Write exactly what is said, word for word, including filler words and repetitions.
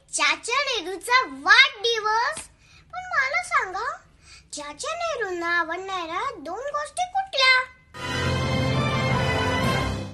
चाचा नेहरूचा वाढदिवस. पण मला सांगा, चाचा नेहरूंना आवडणाऱ्या दोन गोष्टी